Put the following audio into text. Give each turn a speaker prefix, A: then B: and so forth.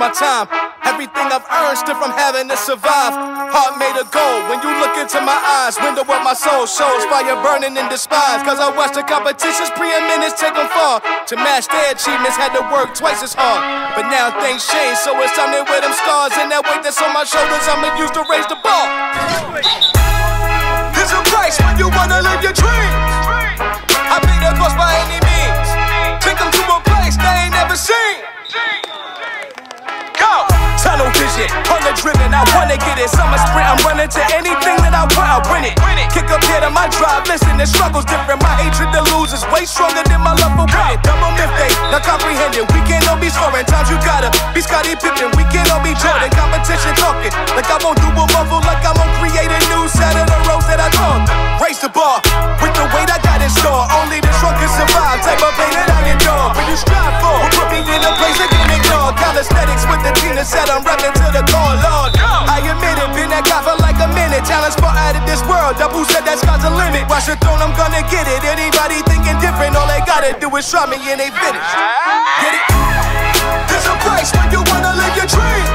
A: my time. Everything I've earned stood from having to survive. Heart made of gold when you look into my eyes. Window of my soul shows fire burning in despise. Cause I watched the competition's preeminence take them far. To match their achievements had to work twice as hard. But now things change, so it's time to wear them scars. And that weight that's on my shoulders I'ma use to raise the bar. There's a price when you wanna live your dreams. I pay the cost by any means. Take them to a place they ain't never seen. Go! Tunnel vision, hunger driven, I wanna get it. Summer sprint, I'm running to anything that I want, I win it. Kick up here to my drive, listen, the struggle's different. My hatred to lose is way stronger than my love for winning. Double myth, they not comprehending. We can't all be scoring, times you gotta be Scottie Pippen. We can't all be Jordan, competition talking. Like I won't do a muffle, like I'm gonna create a new set of the roads that I talk. Raise the bar, with the weight I got in store. Only the strong can survive, type of pain that I endure. When you strive for, put me in a place that can ignore. Calisthenics with the team that said I'm rapping to the core, Lord. I admit it, been that guy for like a minute. Talent spot out of this world, double said that sky's the limit. Watch the throne, I'm gonna get it. Anybody thinking different, all they gotta do is try me and they finish. Get it? There's a price when you wanna live your dream.